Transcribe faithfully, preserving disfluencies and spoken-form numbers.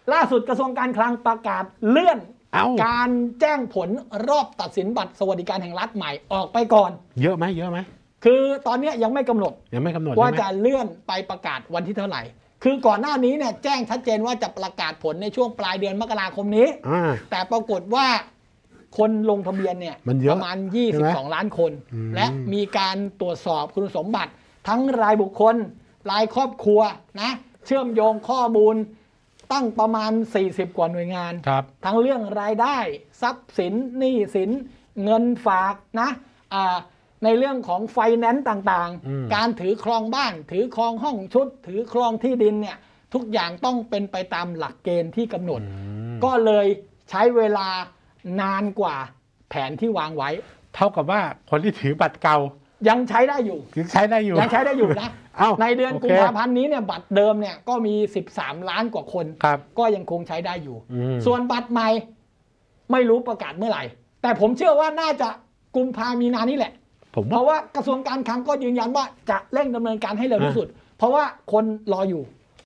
ล่าสุดกระทรวงการคลังประกาศเลื่อนการแจ้งผลรอบตัดสินบัตรสวัสดิการแห่งรัฐใหม่ออกไปก่อนเยอะไหมเยอะไหมคือตอนนี้ยังไม่กำหนดยังไม่กำหนดว่าจะเลื่อนไปประกาศวันที่เท่าไหร่คือก่อนหน้านี้เนี่ยแจ้งชัดเจนว่าจะประกาศผลในช่วงปลายเดือนมกราคมนี้แต่ปรากฏว่าคนลงทะเบียนเนี่ยประมาณยี่สิบสองล้านคนและมีการตรวจสอบคุณสมบัติทั้งรายบุคคลรายครอบครัวนะเชื่อมโยงข้อมูลตั้งประมาณสี่สิบกว่าหน่วยงานทั้งเรื่องรายได้ทรัพย์สินหนี้สินเงินฝากนะในเรื่องของไฟแนนซ์ต่างๆการถือครองบ้านถือครองห้องชุดถือครองที่ดินเนี่ยทุกอย่างต้องเป็นไปตามหลักเกณฑ์ที่กำหนดก็เลยใช้เวลานานกว่าแผนที่วางไว้เท่ากับว่าคนที่ถือบัตรเก่ายังใช้ได้อยู่ยังใช้ได้อยู่ยังใช้ได้อยู่นะในเดือนกุมภาพันธ์นี้เนี่ยบัตรเดิมเนี่ยก็มีสิบสามล้านกว่าคนก็ยังคงใช้ได้อยู่ส่วนบัตรใหม่ไม่รู้ประกาศเมื่อไหร่แต่ผมเชื่อว่าน่าจะกุมภามีนานี้แหละเพราะว่ากระทรวงการคลังก็ยืนยันว่าจะเร่งดำเนินการให้เร็วที่สุดเพราะว่าคนรออยู่